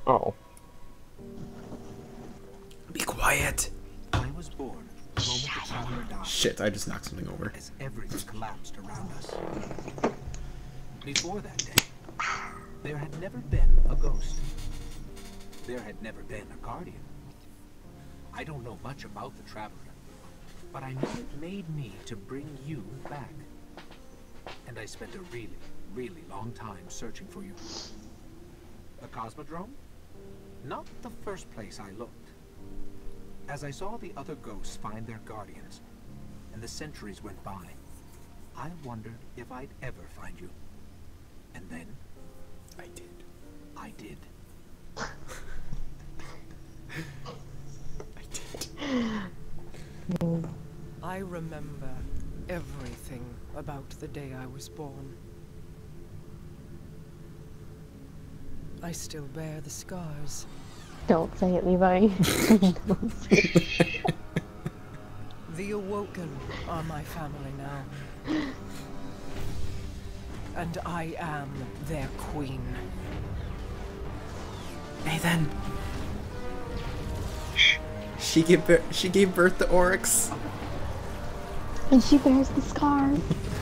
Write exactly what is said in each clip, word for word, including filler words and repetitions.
Oh. Be quiet. I was born the moment the traveler died. Shit, I just knocked something over. As everything collapsed around us. Before that day, there had never been a ghost. There had never been a guardian. I don't know much about the traveler, but I know it made me to bring you back. And I spent a really, really long time searching for you. The Cosmodrome? Not the first place I looked. As I saw the other ghosts find their guardians, and the centuries went by, I wondered if I'd ever find you. And then... I did. I did. I did. I remember everything about the day I was born. I still bear the scars. Don't say it, Levi. The Awoken are my family now. And I am their queen. Nathan. She gave birth, she gave birth to Oryx. And she bears the scars.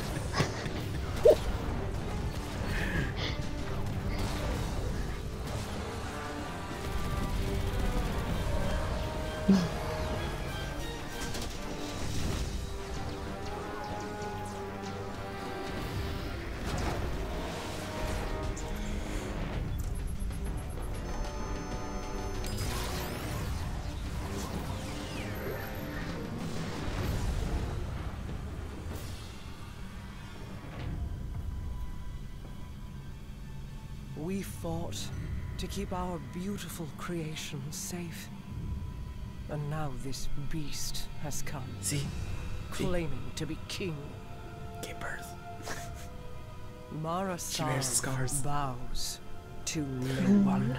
We fought to keep our beautiful creation safe. And now this beast has come. See? Claiming to be king. Gave birth. Mara She bears the scars. bows to no one.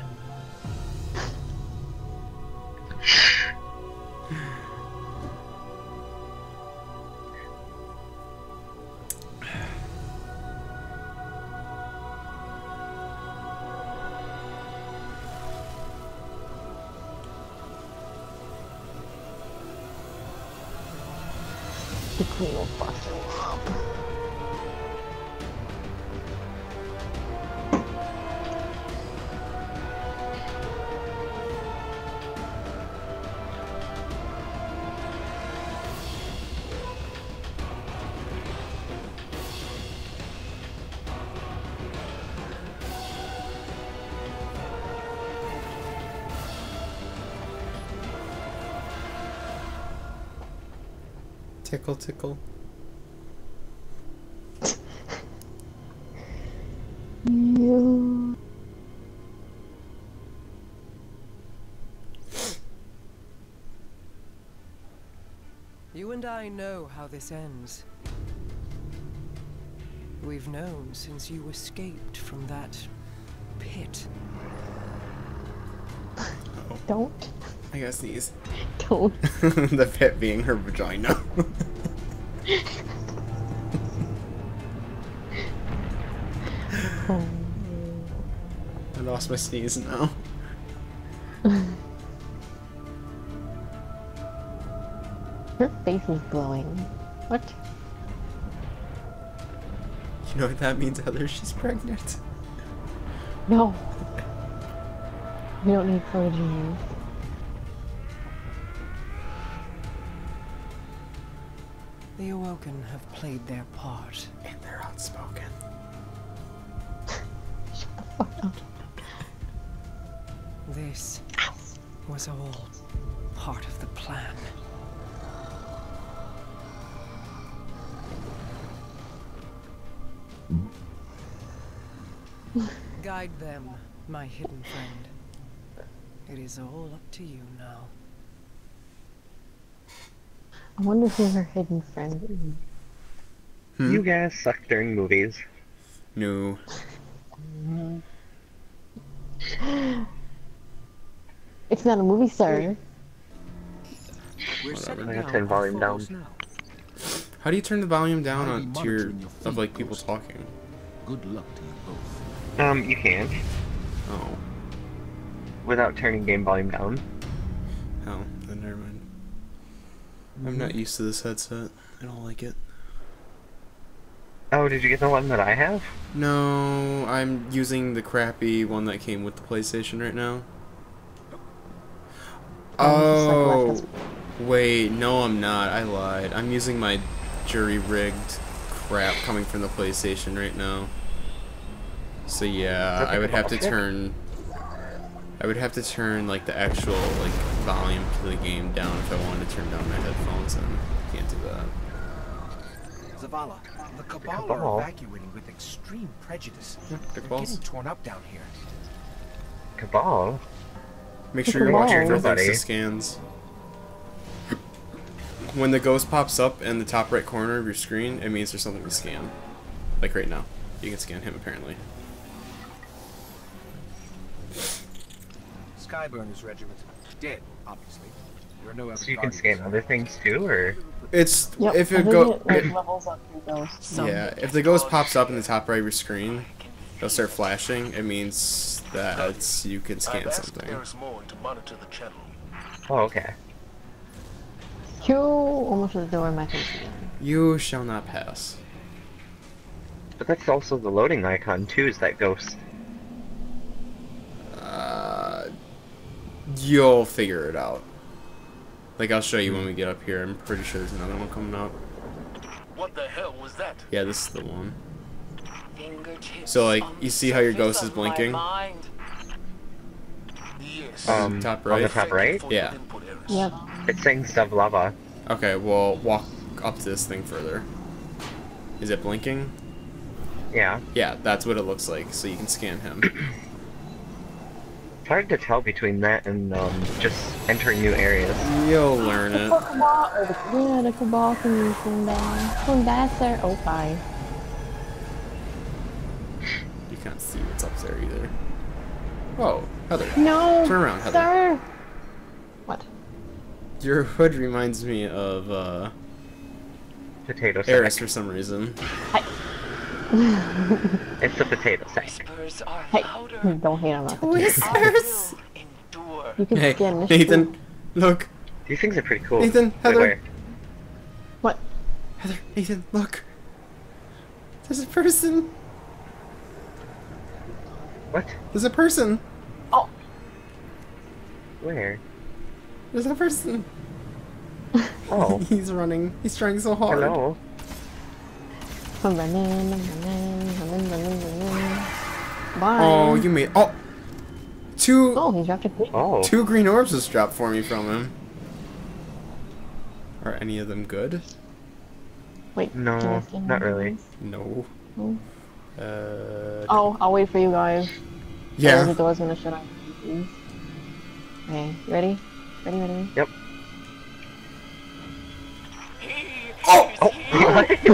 The queen will bust her up. Tickle, tickle. You. You and I know how this ends. We've known since you escaped from that pit. Uh-oh. Don't. I gotta sneeze. Don't. The pit being her vagina. Oh. I lost my sneeze now. Her face is glowing. What? You know what that means, Heather? She's pregnant. No. We don't need protege. The Awoken have played their part. And they're outspoken. Shut the fuck up. This was all part of the plan. Guide them, my hidden friend. It is all up to you now. I wonder who her hidden friend is. Hmm? You guys suck during movies. No. It's not a movie star. We're Whatever. setting I'm gonna down turn our volume down. photos now. How do you turn the volume down I'll on be to your monitoring your of feed, like people Ghost. talking? Good luck to you both. Um, you can't. Oh. without turning game volume down. Oh, then never mind. I'm not used to this headset. I don't like it. Oh, did you get the one that I have? No, I'm using the crappy one that came with the PlayStation right now. Oh, just Oh, like wait, no I'm not. I lied. I'm using my jury-rigged crap coming from the PlayStation right now. So yeah, Is that I would have to bullshit? turn... I would have to turn, like, the actual, like, volume to the game down if I wanted to turn down my headphones, and I can't do that. Zavala, the Cabal, Cabal? are evacuating with extreme prejudice. Yeah, They're Cabals. getting torn up down here. Cabal? Make Look sure at you're watching that. for things Nobody. to scans. When the ghost pops up in the top right corner of your screen, it means there's something to scan. Like right now. You can scan him, apparently. Skyburner's regiment. Dead, obviously. There are no other So you can guardians. scan other things too, or? It's... Yep, if I it think go... it, like, it- levels up your ghost. yeah, if the ghost pops up in the top right of your screen, it'll start flashing. It means that you can scan I've asked something. Paris Moore to monitor the channel. Oh, okay. Q almost to the door, my face again. You shall not pass. But that's also the loading icon too, is that ghost. Uh, you'll figure it out. Like, I'll show you when we get up here. I'm pretty sure there's another one coming up. What the hell was that? Yeah, this is the one. Fingertips So, like, on you the see how your surface ghost is of my blinking? mind. Yes. Um, top on the right? top right? For your Yeah. input, Eris. Yep. It's saying Stavlava. Okay, well, walk up to this thing further. Is it blinking? Yeah. Yeah, that's what it looks like, so you can scan him. It's hard to tell between that and um, just entering new areas. You'll learn The it. Cabal, or the, yeah, the Cabal can use them down. When that's there, oh, five. You can't see what's up there either. Oh, Heather. No! Turn around, Heather. Sir! What? Your hood reminds me of, uh, Potato sack. Eris for some reason. It's a potato sack. Whispers are Hey, louder. don't hate on that. I will endure. You can Hey, scan this Nathan, too. look. These things are pretty cool. Nathan, Wait, Heather. where? What? Heather, Nathan, look. There's a person. What? There's a person. Oh! Where? There's a person. Oh. He's running. He's trying so hard. Hello. I'm running, I'm running, running, running, running. Bye. Oh, you made. Oh! Two. Oh, he dropped a quick. Oh. Two green orbs just dropped for me from him. Are any of them good? Wait, No, can I scan not one? really. No. No. Uh. Oh, I'll wait for you guys. The Yeah. door's gonna shut off. Please. Okay, ready? Ready, ready, ready? Yep. He Oh! is Oh! here.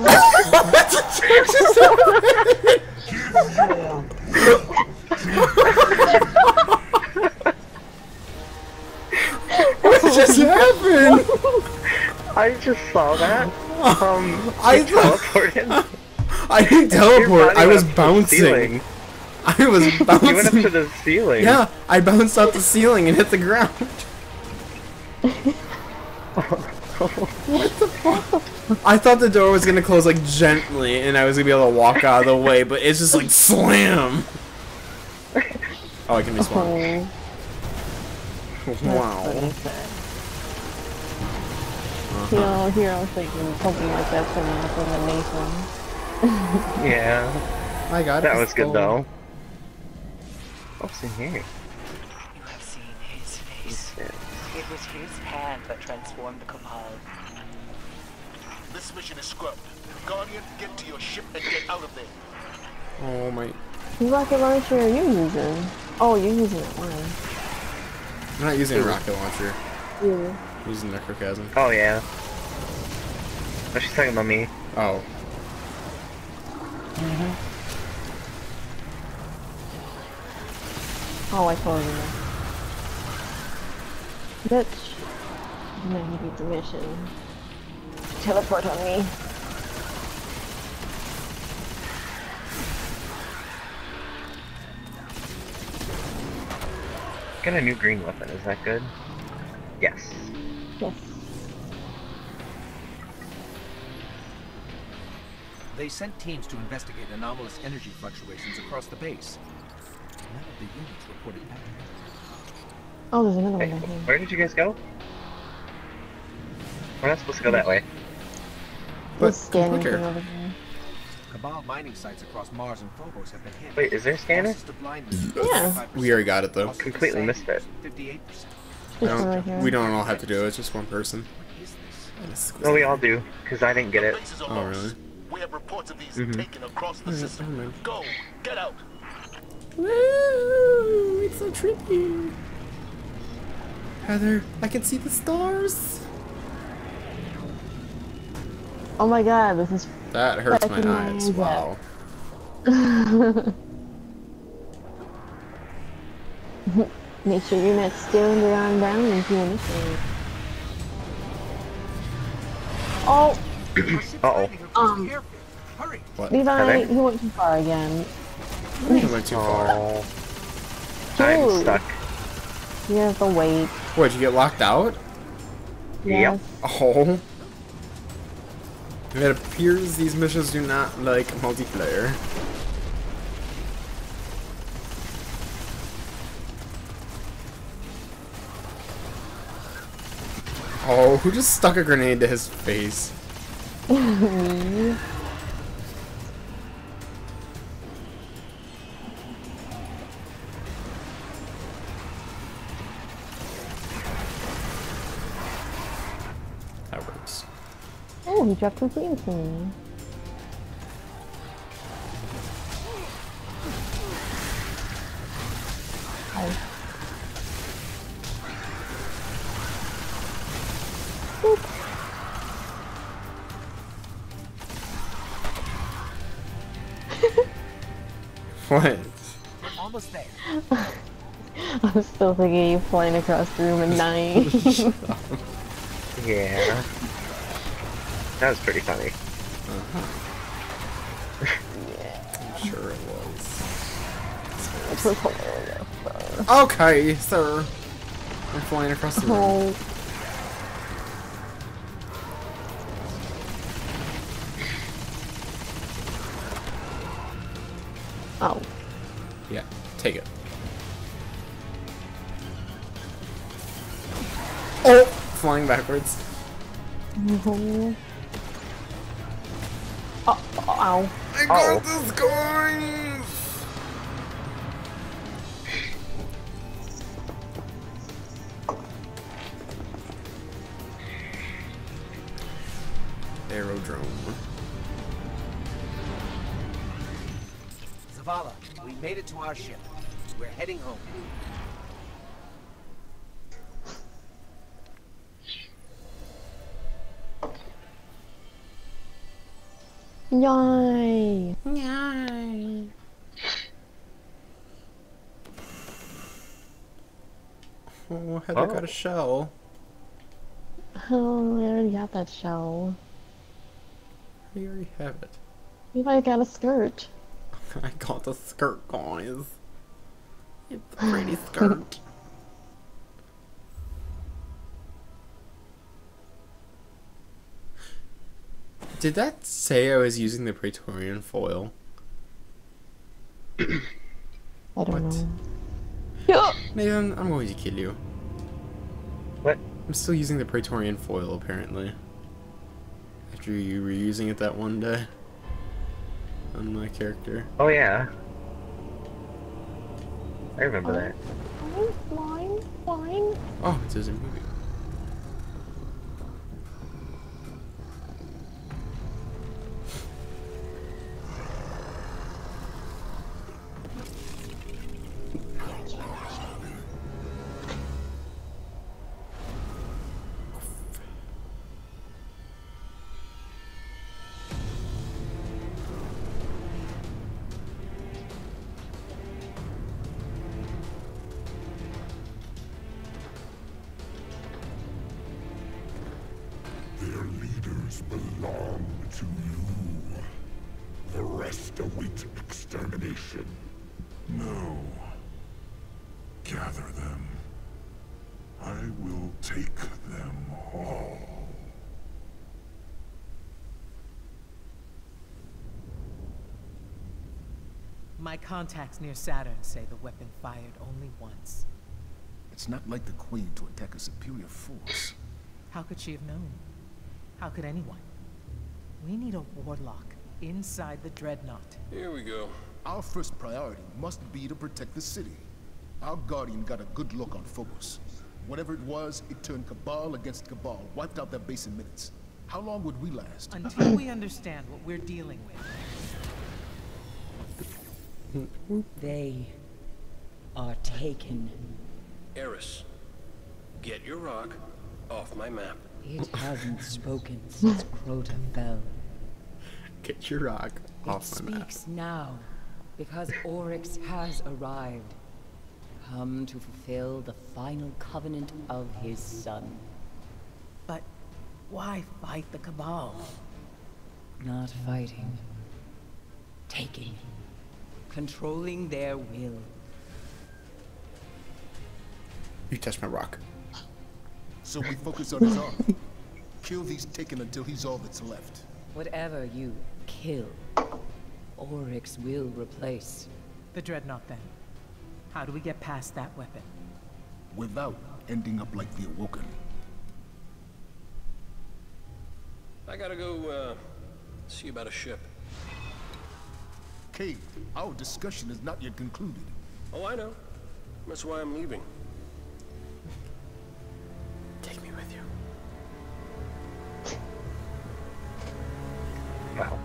What just happened? I just saw that. Um, I you teleported. I didn't Your teleport. body I went was up to the bouncing. ceiling. I was You went up to bouncing. the ceiling. Yeah, I bounced off the ceiling and hit the ground. I thought the door was gonna close like gently, and I was gonna be able to walk out of the way, but it's just like slam. Oh, I can respawn. Oh, Wow. that's funny. You know, here I was thinking something like that's gonna happen to Nathan. Yeah. I got That it. was good though. What's in here? You have seen his face. It was his hand that transformed the Cabal. This mission is scrubbed. Guardian, get to your ship and get out of there. Oh my. What rocket launcher are you using? Oh, you're using that one. I'm not using a rocket launcher. Yeah. I'm using Necrochasm. Oh yeah. Oh, she's talking about me. Oh. Oh, I totally know. Bitch. I'm gonna give you permission. Teleport on me. Got a new green weapon, is that good? Yes. Yes. They sent teams to investigate anomalous energy fluctuations across the base. None of the units reported back. Oh, there's another Hey, one down here. where did you guys go? We're not supposed to go that way. But There's scanning quicker. thing over there. Cabal mining sites across Mars and Phobos have been hit. Wait, is there a scanner? Losses to blindness, Yeah. fifty-five percent. We already got it though. Losses to Completely sight, missed it. fifty-eight percent. I There's one right don't, here. we don't all have to do it. It's just one person. What is this? No, we all do, because I didn't get The it. bases are Oh, lost. really? We have reports of these Mhm. taken across the Alright, system. never mind. Go, get out. Woo! It's so trippy. Heather, I can see the stars. Oh my god, this is That hurts my Fucking eyes. mind Wow. Make sure you're not staring around down into anything. Oh, Uh-oh. Um. Hurry! What? Levi, Heather? he went too far again. I went too far. Oh, I'm Dude. stuck. You have to wait. What, you get locked out? Yep. Yes. Oh. It appears these missions do not like multiplayer. Oh, who just stuck a grenade to his face? Me. That works. Oh, he dropped some things for me. Hi. Boop. What? We're almost there. I'm still thinking of you flying across the room at night. Yeah. That was pretty funny. I'm sure it was. This was hilarious. Okay, sir. I'm flying across the room. Oh. Oh. Yeah, take it. Oh! Flying backwards. Oh. Oh, ow. I got this coins! Aerodrome. Zavala, we made it to our ship. We're heading home. Yay! Yay! Oh, Heather Oh. got a shell. Oh, I already got that shell. You already have it. Levi got a skirt. I got the skirt, guys. It's a pretty skirt. Did that say I was using the Praetorian foil? I don't What? know. Yeah. Nathan, I'm going to kill you. What? I'm still using the Praetorian foil, apparently. After you were using it that one day. On my character. Oh yeah. I remember that. Fine, fine, fine. Oh, it says a movie. Their leaders belong to you. The rest await extermination. No. Gather them. I will take them all. My contacts near Saturn say the weapon fired only once. It's not like the Queen to attack a superior force. How could she have known? How could anyone? We need a warlock inside the Dreadnought. Here we go. Our first priority must be to protect the city. Our Guardian got a good look on Phobos. Whatever it was, it turned Cabal against Cabal, wiped out their base in minutes. How long would we last? Until we understand what we're dealing with. They are taken. Eris, get your rock off my map. It hasn't spoken since Crota fell. Get your rock off It my map. speaks now, because Oryx has arrived, come to fulfill the final covenant of his son. But why fight the Cabal? Not fighting. Taking. Controlling their will. You touched my rock. So we focus on his army. Kill these Taken until he's all that's left. Whatever you kill, Oryx will replace. The Dreadnought, then. How do we get past that weapon? Without ending up like the Awoken. I gotta go, uh, see about a ship. Cade, our discussion is not yet concluded. Oh, I know. That's why I'm leaving. Take me with you. Wow.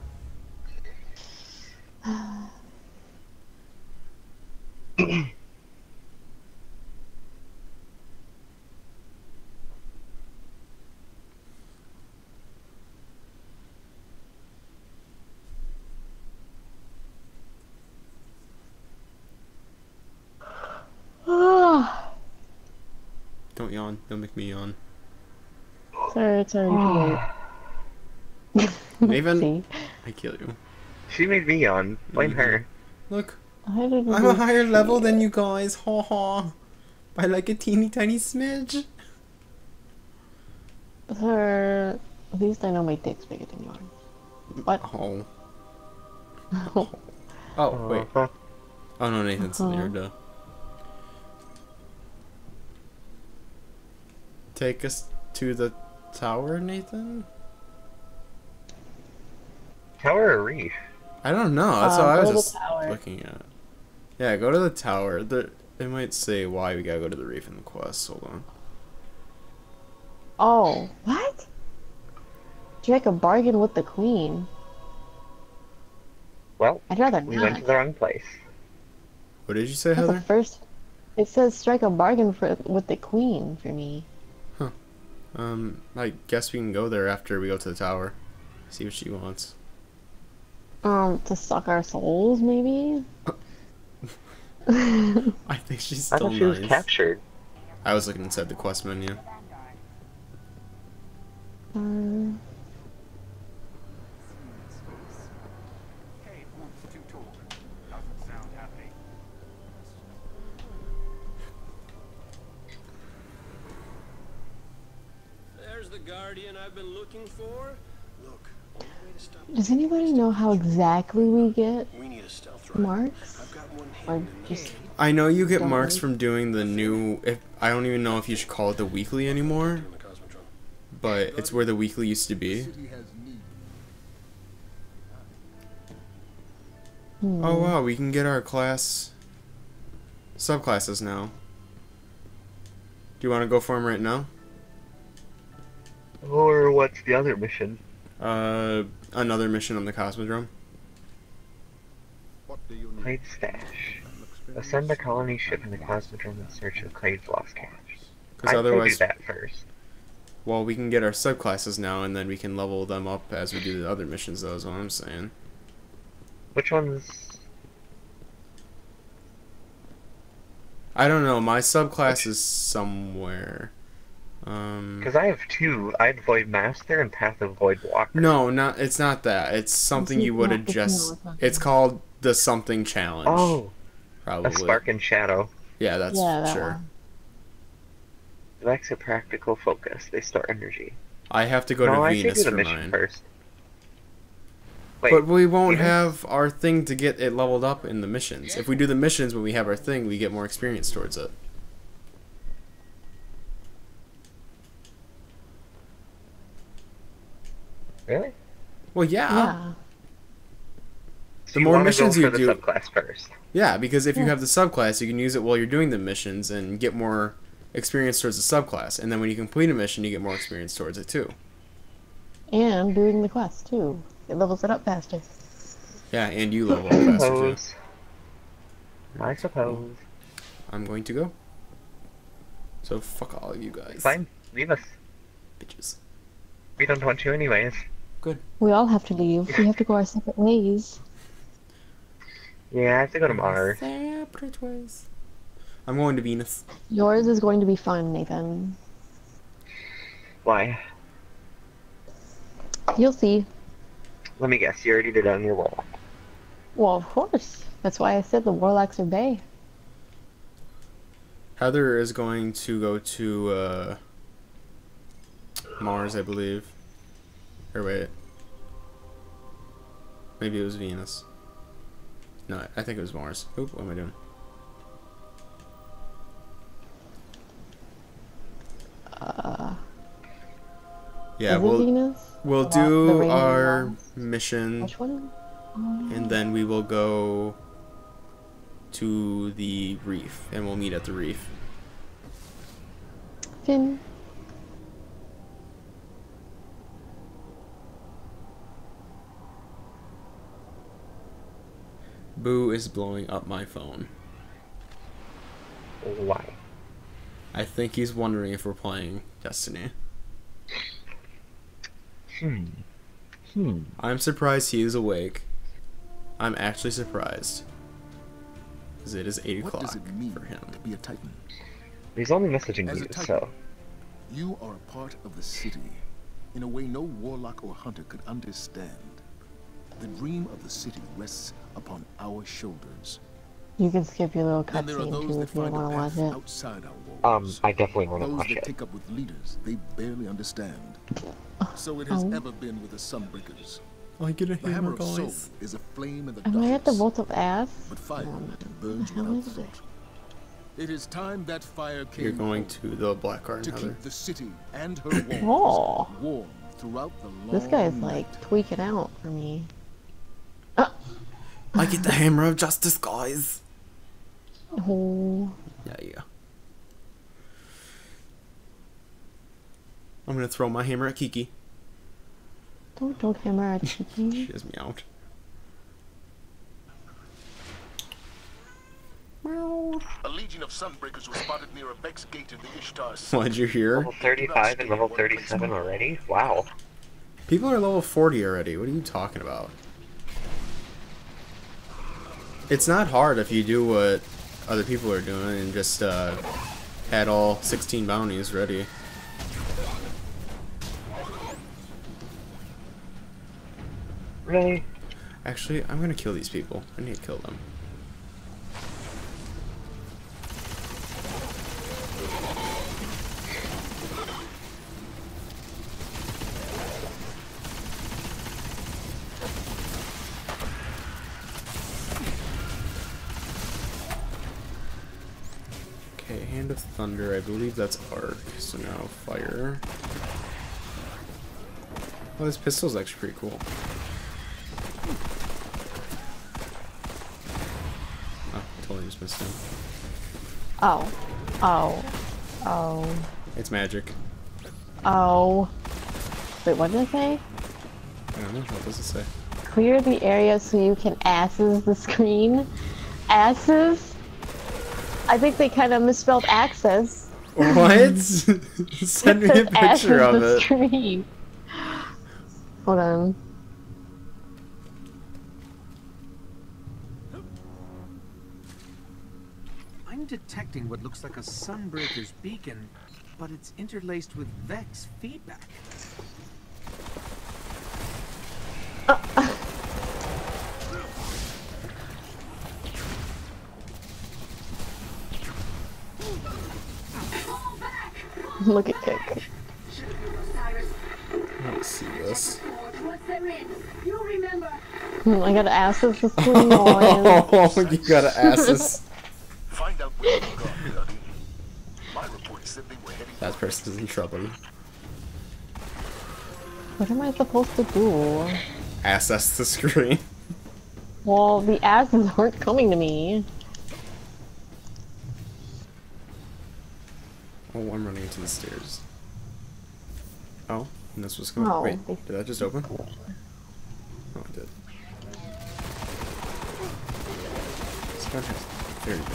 Don't yawn. Don't make me yawn. Sorry, it's already too late. Maven, I kill you. She made me yawn. Blame Mm-hmm. her. Look, I didn't I'm a even higher see level it. than you guys. Ha ha. By like a teeny tiny smidge. Sir, at least I know my dick's bigger than yours. What? Oh. Oh, wait. Uh-huh. Oh no, Nathan's Uh-huh. there, duh. Take us to the tower, Nathan? Tower or Reef? I don't know. That's Uh, what I go was to the just tower. looking at. Yeah, go to the tower. The, they might say why we gotta go to the reef in the quest. Hold on. Oh, what? Strike a bargain with the queen. Well, I'd rather we not. went to the wrong place. What did you say, That's the Heather? first. It says strike a bargain for with the queen for me. Um, I guess we can go there after we go to the tower. See what she wants. Um, to suck our souls, maybe. I think she's I still thought she was nice. captured. I was looking inside the quest menu. Um, There's the Guardian I've been looking for. Look, only way to stop does anybody know how exactly we get we need a stealth rifle. marks? I've got one Or hidden in just this. I know you get Don't marks worry. from doing the new. If I don't even know if you should call it the weekly anymore, In the Cosmotron. but it's where the weekly used to be. City has need. Hmm. Oh wow, we can get our class subclasses now. Do you want to go for them right now? Or what's the other mission? Uh, another mission on the Cosmodrome. What do you need? Clade's stash. Ascend the colony ship in the Cosmodrome in search of Clade's lost cache. Because I'd say do otherwise, that first. well, we can get our subclasses now, and then we can level them up as we do the other missions. Though, is what I'm saying. Which one's... I don't know. My subclass is somewhere. Um. Because I have two. I have Void Master and Path of Void Walker. No, not. It's not that. It's something you would not- it's adjust. not, it's not. It's called the something challenge. Oh, probably. a Spark and Shadow. Yeah, that's Yeah, that sure. one. Vex are practical focus. They store energy. I have to go no, to I Venus do the for mission mine. first. Wait, But we won't Venus? have our thing to get it leveled up in the missions. If we do the missions when we have our thing, we get more experience towards it. Really? Well, yeah. Yeah. So The you more wanna missions go you for do- the subclass first. Yeah, because if you Yeah. have the subclass, you can use it while you're doing the missions and get more experience towards the subclass. And then when you complete a mission, you get more experience towards it too. And doing the quest too. It levels it up faster. Yeah, and you level up I faster too. suppose. I suppose. I'm going to go. So fuck all of you guys. Fine, leave us. Bitches. We don't want you anyways. We all have to leave. We have to go our separate ways. Yeah, I have to go to Mars. Separate ways. I'm going to Venus. Yours is going to be fun, Nathan. Why? You'll see. Let me guess, you already did it on your wall. Well, of course. That's why I said the Warlocks are bae. Heather is going to go to uh, Mars, I believe. Or wait. Maybe it was Venus. No, I think it was Mars. Oop, what am I doing? Uh, Yeah, is it we'll Venus? we'll The wa- the do rain our walls? mission, Which one? Oh, and then we will go to the reef, and we'll meet at the reef. Finn. Boo is blowing up my phone. Why? I think he's wondering if we're playing Destiny. Hmm. Hmm. I'm surprised he is awake. I'm actually surprised. Because it is eight What o'clock does it mean for him. to be a Titan? He's only messaging As a you, Titan, so... you are a part of the city in a way no warlock or hunter could understand. The dream of the city rests upon our shoulders. You can skip your little Then there are cutscene those too that if you find want a to watch path it. outside our Um, walls. I definitely want to Those watch that it. take up with leaders they barely understand. So it has Oh. ever been with the Sunbreakers. I get a The hammer of soul is a flame in the Am I at the darkness, Vault of Ass? but fire Oh, burns what the hell without is it? thought. It is time that fire came You're going home to the Black Garden, to Heather. keep the city and her walls Oh, warm throughout the long this guy's night. like tweaking out for me. I get the hammer of justice, guys. Oh, Yeah, yeah. I'm gonna throw my hammer at Kiki. don't don't hammer at She me. has me out. A legion of Sunbreakers was spotted near a Vex gate in the Ishtar Sea. What'd you hear? Level thirty-five and level thirty-seven already? Wow. People are level forty already. What are you talking about? It's not hard if you do what other people are doing and just uh, had all sixteen bounties ready. Really? Actually, I'm gonna kill these people. I need to kill them. Okay, Hand of Thunder. I believe that's arc. So now fire. Oh, this pistol's actually pretty cool. Oh, totally just missed him. Oh, oh, oh, It's magic. oh. Wait, what did I say? I don't know. What does it say? Clear the area so you can asses the screen. Asses? I think they kind of misspelled access. What? Send me a It says picture asses of the it. screen. Hold on. I'm detecting what looks like a Sunbreaker's beacon, but it's interlaced with Vex feedback. Look at Kick. Let's see this. Hmm, I gotta ask this the screen noise. Oh, you gotta ask this. Find out where they've gone, Guardian. My report said they were heading. That person's in trouble. What am I supposed to do? Access the screen. Well, the asses aren't coming to me. Oh, I'm running into the stairs. Oh, and this was coming. No. Wait, did that just open? Oh, it did. This gun has very good.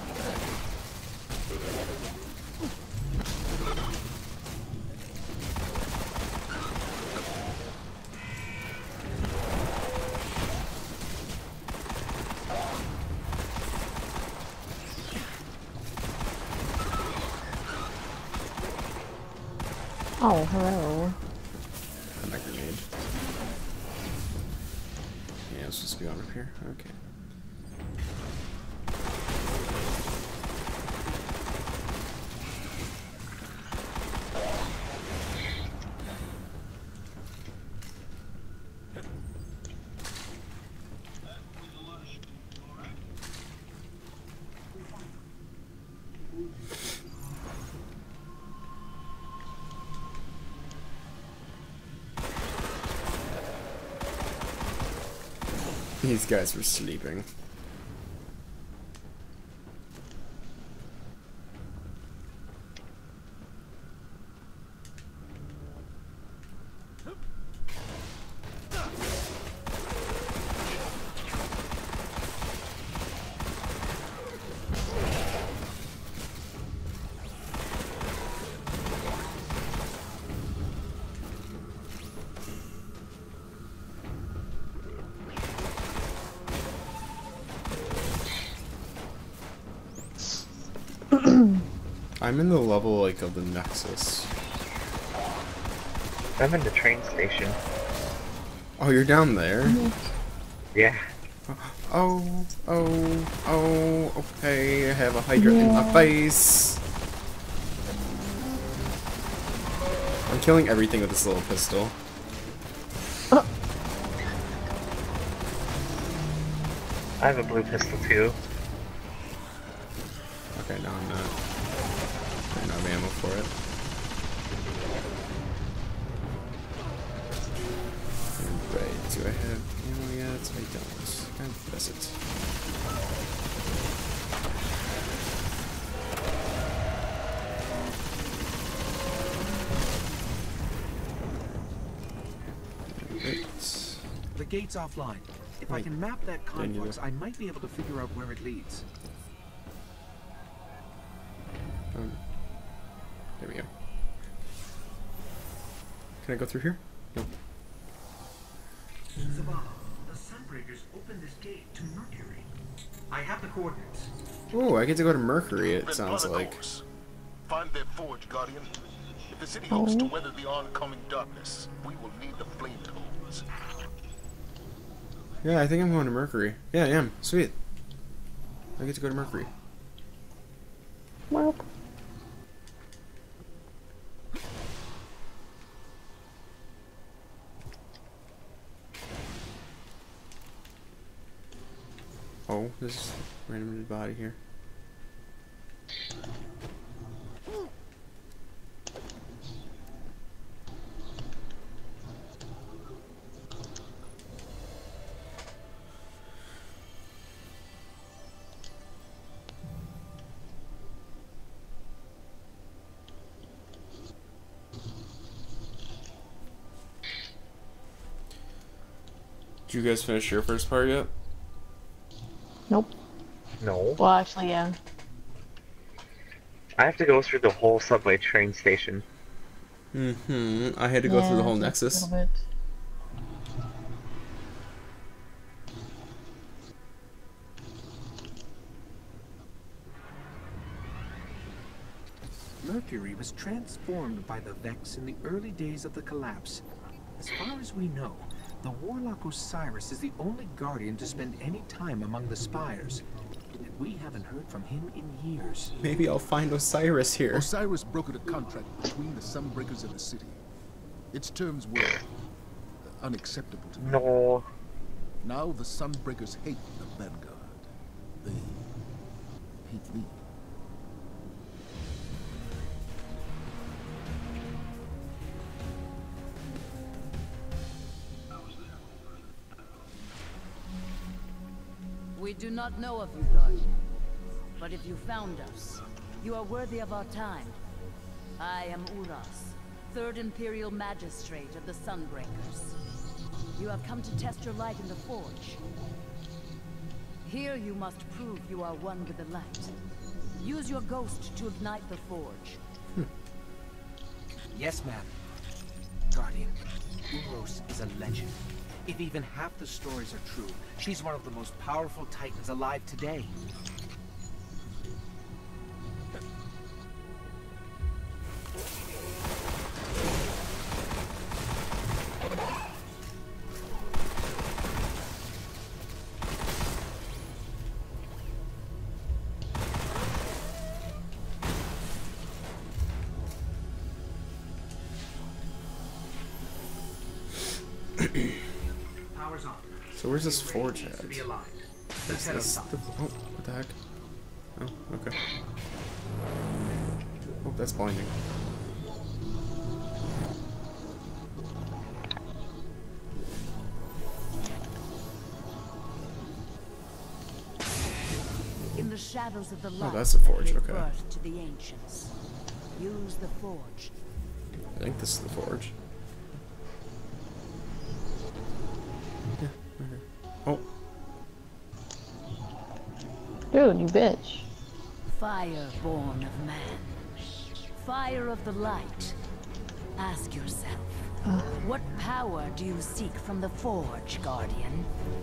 Oh, hello. And a grenade. Yeah, it's supposed to be on up here. Okay. These guys were sleeping. I'm in the level like of the Nexus. I'm in the train station. Oh, you're down there? Yeah. Oh, oh, oh, okay, I have a hydrant in my face. I'm killing everything with this little pistol. I have a blue pistol too. Okay, now I'm not. I don't have ammo for it. Right, do I have ammo yet? I don't. God bless it. Right. The gate's offline. If Wait, I can map that didn't you complex, do- I might be able to figure out where it leads. Um, there we go. Can I go through here? No. Zavala, the Sunbreakers opened this gate to Mercury. I have the coordinates. Oh, I get to go to Mercury, it Then sounds plan a like. course. Find their forge, Guardian. If the city hopes to weather the oncoming darkness, we will need the flamethrowers. Yeah, I think I'm going to Mercury. Yeah, I am. Sweet. I get to go to Mercury. Well, Oh, there's a random dead body here. Did you guys finish your first part yet? nope. No. Well, actually, yeah. I have to go through the whole subway train station. Mm-hmm. I had to go through the Yeah, whole just a Nexus. little bit. Mercury was transformed by the Vex in the early days of the collapse. As far as we know, the Warlock Osiris is the only Guardian to spend any time among the spires. And We haven't heard from him in years. Maybe I'll find Osiris here. Osiris brokered a contract between the Sunbreakers and the city. Its terms were unacceptable to me. No. Now the Sunbreakers hate the Vanguard. They hate me. We do not know of you, Guardian. But if you found us, you are worthy of our time. I am Uras, Third Imperial Magistrate of the Sunbreakers. You have come to test your light in the Forge. Here you must prove you are one with the light. Use your ghost to ignite the Forge. Hmm. Yes, ma'am. Guardian, Uros is a legend. If even half the stories are true, she's one of the most powerful titans alive today. So where's this forge at? Is this the, oh, what the heck? Oh, okay. Oh, that's blinding. In the shadows of the light, oh, that's the forge, that okay. gave birth to the ancients. Use the forge. I think this is the forge. Yeah, okay. Oh. Dude, you bitch. Fire born of man. Fire of the light. Ask yourself, Ugh. what power do you seek from the Forge, Guardian?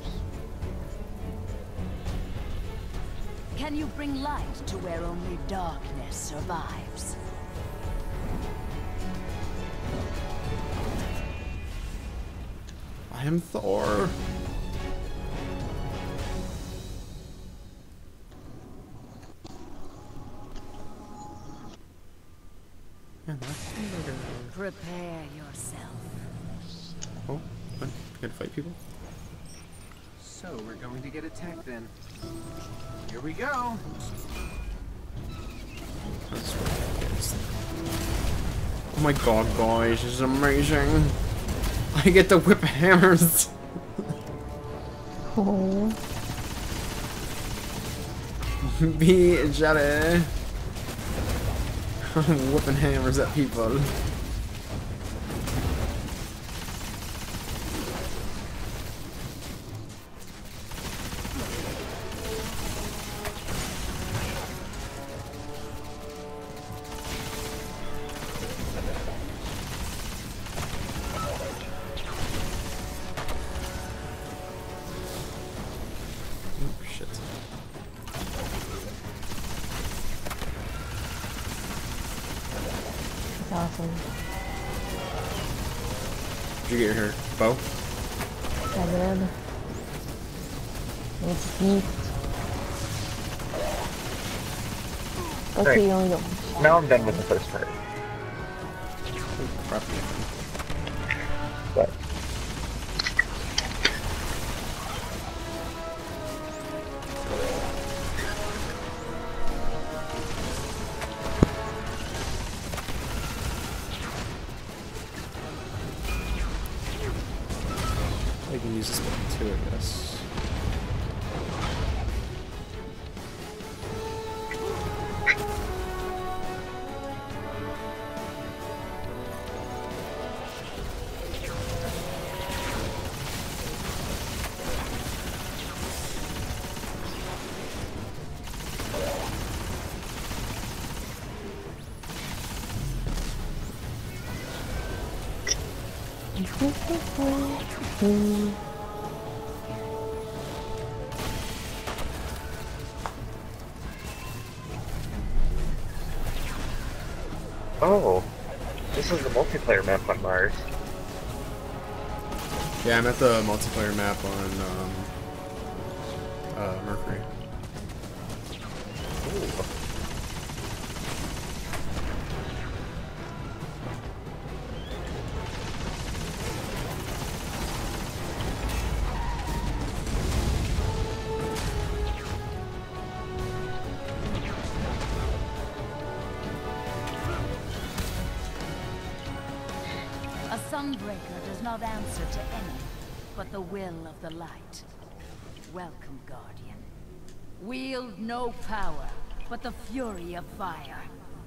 Can you bring light to where only darkness survives? I am Thor. Prepare yourself. Oh, what? Gotta fight people? So we're going to get attacked then. Here we go. That's what it is. Oh my god, guys, this is amazing. I get to whip hammers. Oh. Be jelly. I'm whipping hammers at people. Awesome. Did you get her bow? I did. It's deep. Okay, Right. you only got one shot. Now I'm done with the first part. But I can use this one too, I guess. oh, this is the multiplayer map on Mars. Yeah, I'm at the multiplayer map on um, uh, Mercury. A Sunbreaker does not answer to any but the will of the light. Welcome, Guardian. Wield no power but the fury of fire.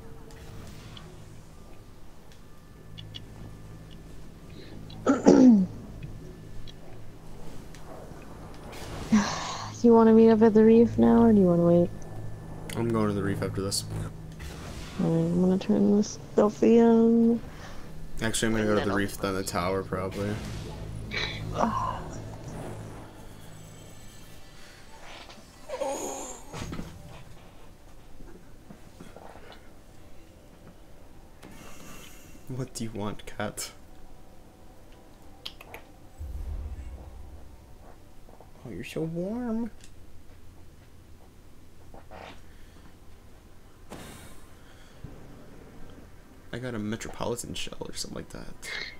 Do you want to meet up at the reef now, or do you want to wait? I'm going to the reef after this. Alright, I'm gonna turn this stuff in. Actually, I'm gonna go to the reef, then the tower, probably. What do you want, cat? Oh, you're so warm. I got a Metropolitan shell or something like that.